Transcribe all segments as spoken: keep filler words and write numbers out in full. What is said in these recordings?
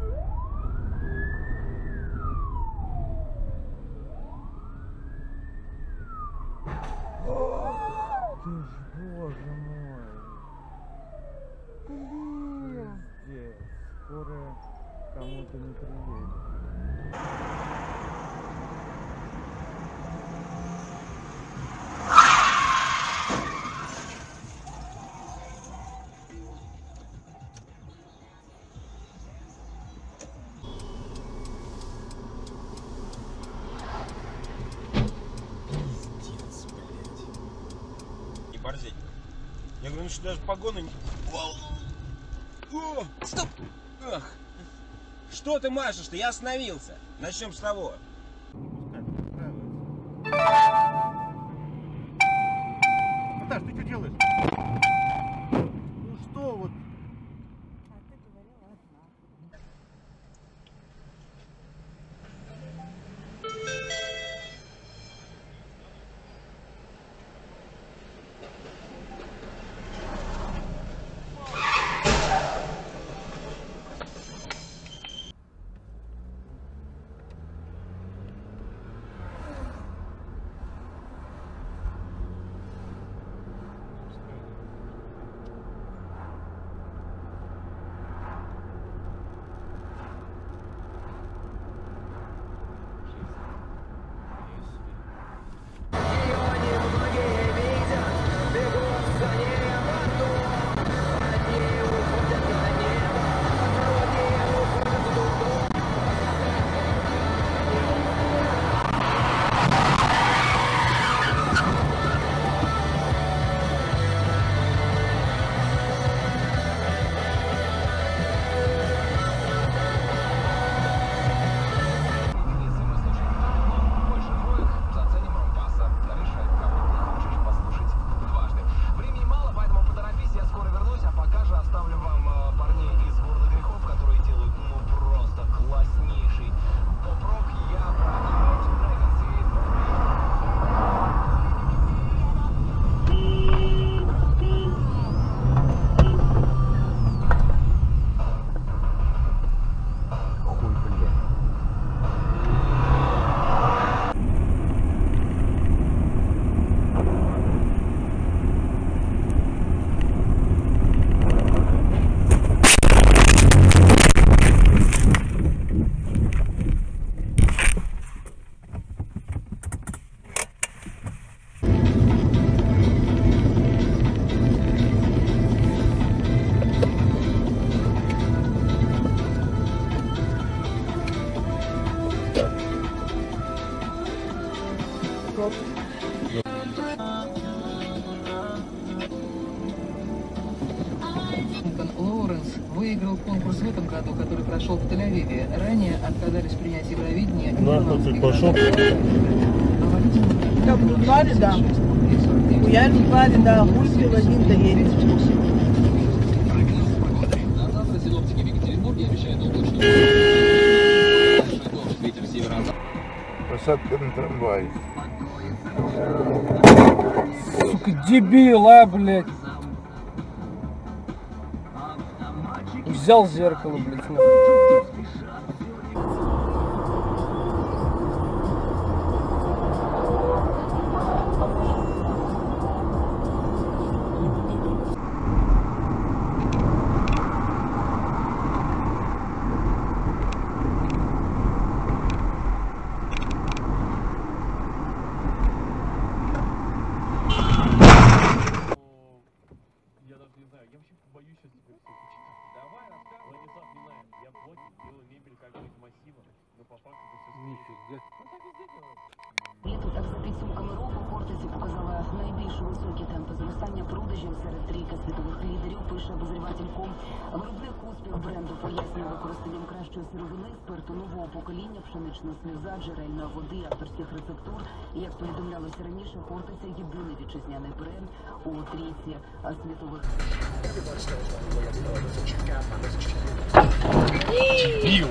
Ты ж, боже мой. Пиздец. Скоро кому-то не приедет. Борзеть. Я говорю, ну что даже погоны не... О, стоп! Ах. Что ты машешь-то? Я остановился. Начнем с того. Наташ, ты что делаешь? Ну что вот? Лоуренс выиграл конкурс в этом году, который прошел в Тель-Авиве. Ранее отказались принять Евровидение. Нахуй пошел. Да, в Ларе, да. Я в Ларе, да, хуй в один-то едет. На завтра синоптики в Екатеринбурге обещают облачно. Ветер северо-запад. Посадка на трамвай. Сука, дебил, а, блядь. Взял зеркало, блядь, нахуй. Я даже не знаю, я вообще боюсь сейчас теперь все это читать. Давай, рассказывай. Владислав не знает, я плотник, делаю мебель как из массива, но по факту это все нифига. Ну так везде делают. Літо так за підсумками року Хортиці показала найбільш високі темпи зростання продажів серед трійки світових лідерів, пише обозріватель точка ком. Виробник успіх бренду пояснює використанням кращої сировини, спирту нового покоління, пшеничного сльоза, джерельної води, авторських рецептур. І, як повідомлялося раніше, Хортиця – єдиний вітчизняний бренд у трійці світових. Дебил.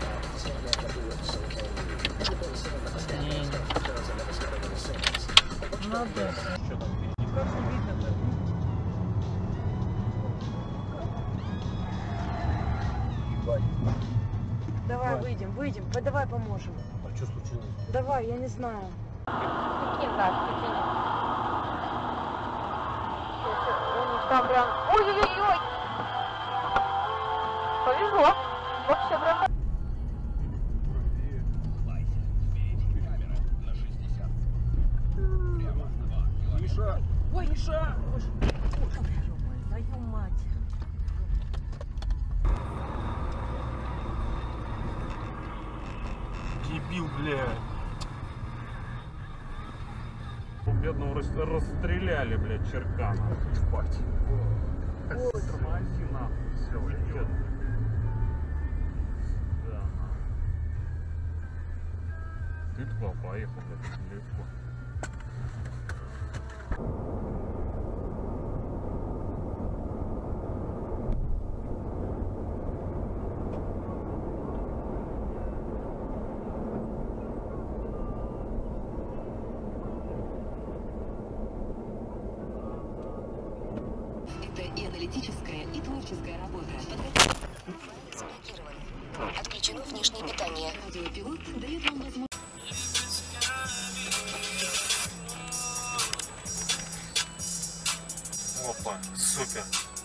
Надо. Что там впереди? Как не видно-то? Ебать. давай выйдем, выйдем. Давай поможем. А что случилось? Давай, я не знаю. Какие знаки? Какие? Там прям... Ой-ой-ой! Повезло. Вообще прям... Миша! Ой, Миша! Твою мать. Дебил, блядь. Бедного рас- расстреляли, блядь, Черкана. Ебать. Тормози нахуй, все, уйдет. Да. Ты туда поехал, блядь, легко. Это и аналитическая, и творческая работа. Заблокировано. Отключено внешнее питание. Радиопилот дает вам возможность... Опа, супер.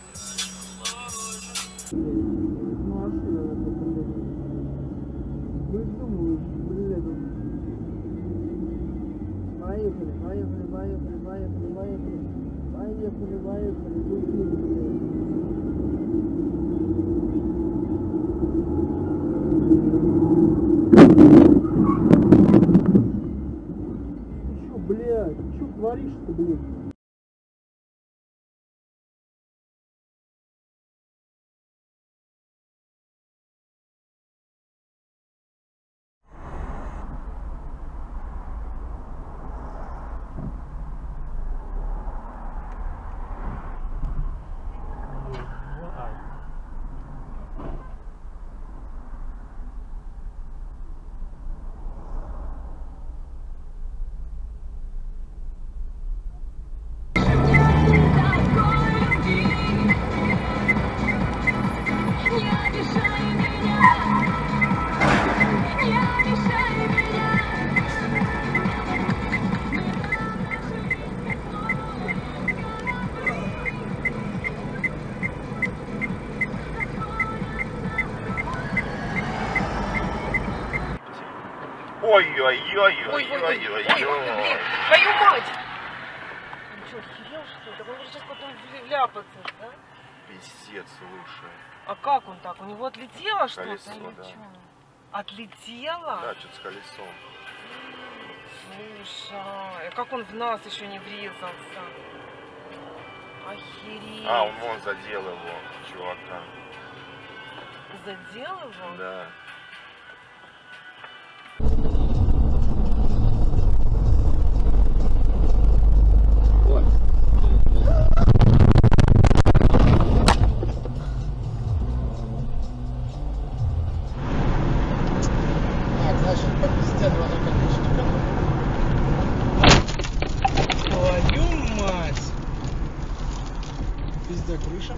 Поехали, поехали, поехали, поехали, поехали. Поехали, поехали. Ты чё, блядь, чё творишь-то, блядь? Ой-ой-ой-ой-ой-ой-ой. Твою мать! Ну что, охерел, что ли? Так он может сейчас потом вляпаться, да? Пиздец, слушай. А как он так? У него отлетело что-то? Колесо, или да. чё? Отлетело? Да, что-то с колесом. Слушай, а как он в нас еще не врезался? Охереть. А, он вон задел его, чувака. Задел его? Да. Так, значит, по пизде два наконечника. Твою мать! Пизда крыша.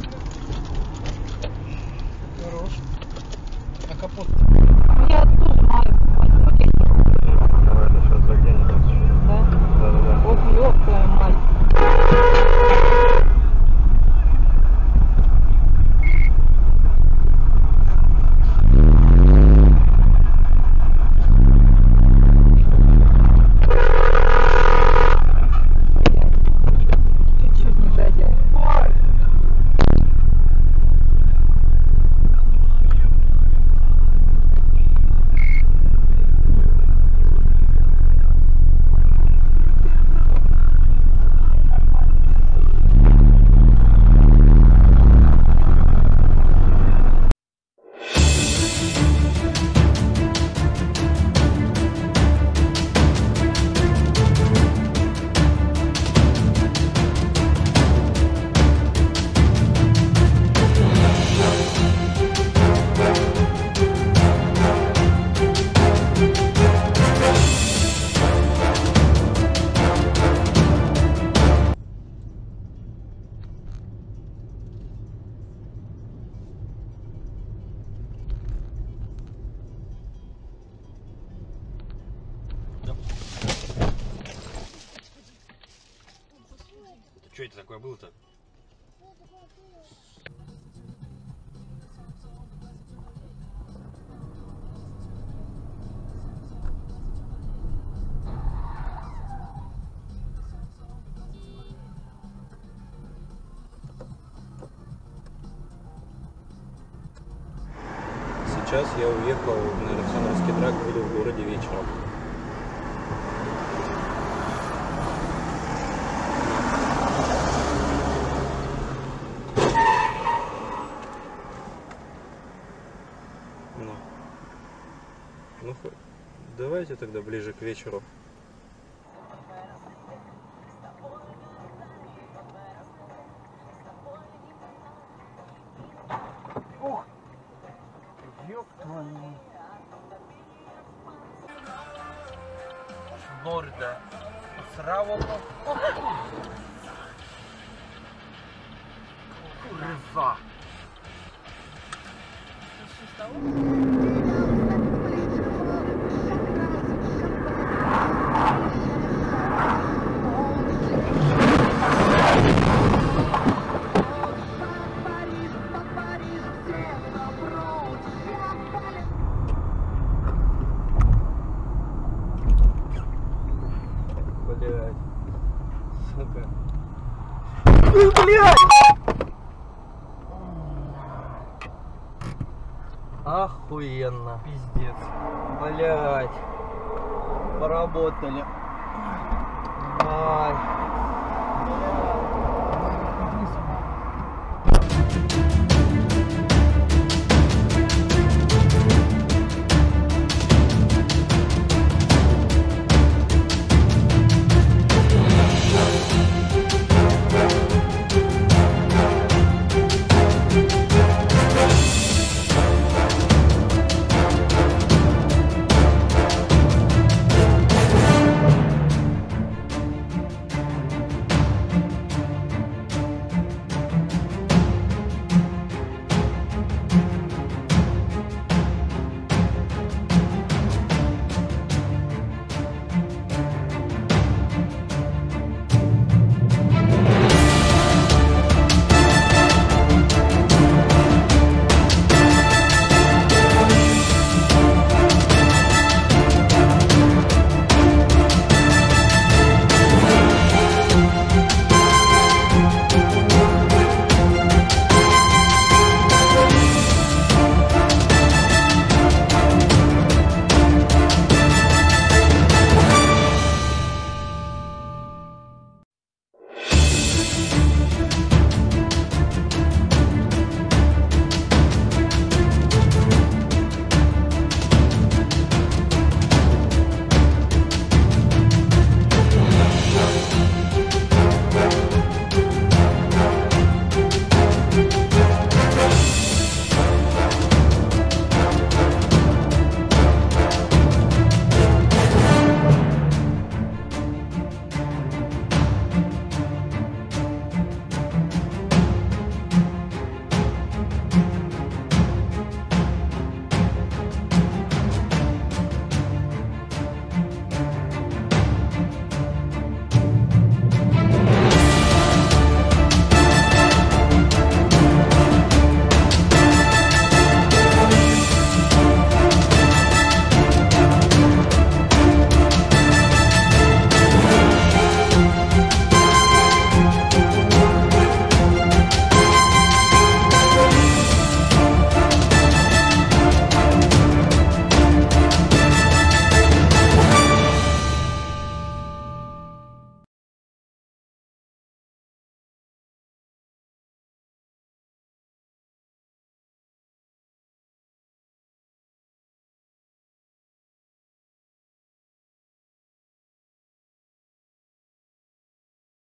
Хорош. А капот? Я думаю, Давай, сейчас закинем. да? Да, да, да. Ох, ёб твою мать. что это такое было-то? Сейчас я уехал на Александровский тракт, буду в городе вечером. Ну, ну давайте тогда ближе к вечеру. Ох! Ёб твою. Морда. Сраво. Курва. Блять, сука. Блять! Охуенно. Пиздец. Блять. Поработали. Ай.